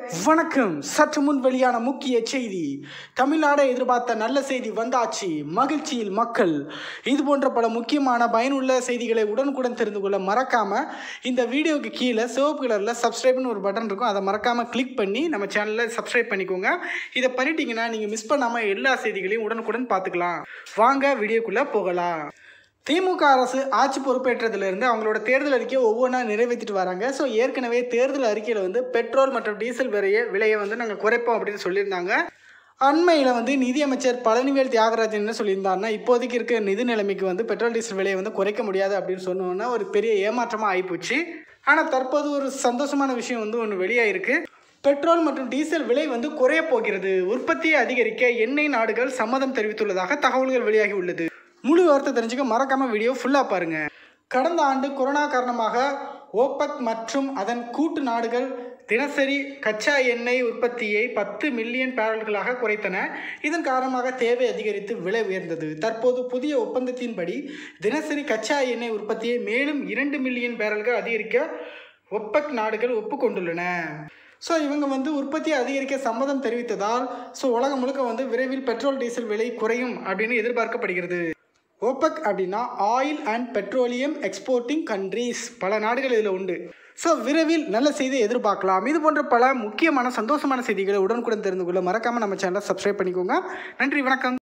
வணக்கம். சற்று முன் வெளியான முக்கிய செய்தி. தமிழ்நாடு எதிர்பார்த்த நல்ல செய்தி வந்தாச்சு. மகிழ்ச்சியில் மக்கள். இது போன்ற பல முக்கியமான பயனுள்ள செய்திகளை உடனுக்குடன் தெரிந்து கொள்ள மறக்காம இந்த வீடியோக்கு கீழே சிவப்பு கலரில் சப்ஸ்கிரைப்னு ஒரு பட்டன் இருக்கும். அதை மறக்காம கிளிக் பண்ணி நம்ம சேனலில் சப்ஸ்கிரைப் பண்ணிக்கோங்க. இதை பண்ணிட்டீங்கன்னா நீங்கள் மிஸ் பண்ணாமல் எல்லா செய்திகளையும் உடனுக்குடன் பார்த்துக்கலாம். வாங்க வீடியோக்குள்ளே போகலாம். திமுக அரசு ஆட்சி பொறுப்பேற்றதிலிருந்து அவங்களோட தேர்தல் அறிக்கையை ஒவ்வொன்றா நிறைவேற்றிட்டு வராங்க. ஸோ ஏற்கனவே தேர்தல் அறிக்கையில் பெட்ரோல் மற்றும் டீசல் விலையை நாங்கள் குறைப்போம் அப்படின்னு சொல்லியிருந்தாங்க. அண்மையில் நிதியமைச்சர் பழனிவேல் தியாகராஜன் என்ன சொல்லியிருந்தாருன்னா, இப்போதைக்கு இருக்க நிதி நிலைமைக்கு பெட்ரோல் டீசல் விலையை குறைக்க முடியாது அப்படின்னு சொன்னோன்னா ஒரு பெரிய ஏமாற்றமாக ஆகிப்போச்சு. ஆனால் தற்போது ஒரு சந்தோஷமான விஷயம் ஒன்று வெளியாயிருக்கு. பெட்ரோல் மற்றும் டீசல் விலை குறைய போகிறது. உற்பத்தியை அதிகரிக்க எண்ணெய் நாடுகள் சம்மதம் தெரிவித்துள்ளதாக தகவல்கள் வெளியாகி உள்ளது. முழு வார்த்தை தெரிஞ்சுக்க மறக்காம வீடியோ ஃபுல்லாக பாருங்க. கடந்த ஆண்டு கொரோனா காரணமாக ஓபெக் மற்றும் அதன் கூட்டு நாடுகள் தினசரி கச்சா எண்ணெய் உற்பத்தியை 10 மில்லியன் பேரல்களாக குறைத்தன. இதன் காரணமாக தேவை அதிகரித்து விலை உயர்ந்தது. தற்போது புதிய ஒப்பந்தத்தின்படி தினசரி கச்சா எண்ணெய் உற்பத்தியை மேலும் 2 மில்லியன் பேரல்கள் அதிகரிக்க ஓபெக் நாடுகள் ஒப்புக்கொண்டுள்ளன. ஸோ இவங்க உற்பத்தியை அதிகரிக்க சம்மதம் தெரிவித்ததால் உலகம் முழுக்க விரைவில் பெட்ரோல் டீசல் விலை குறையும் அப்படின்னு எதிர்பார்க்கப்படுகிறது. ஓபெக் அப்படின்னா oil and petroleum exporting countries. பல நாடுகள் இதில் உண்டு. ஸோ விரைவில் நல்ல செய்தியை எதிர்பார்க்கலாம். இது போன்ற பல முக்கியமான சந்தோஷமான செய்திகளை உடனுக்குடன் தெரிந்து கொள்ள மறக்காமல் நம்ம சேனலை சப்ஸ்கிரைப் பண்ணிக்கோங்க. நன்றி, வணக்கம்.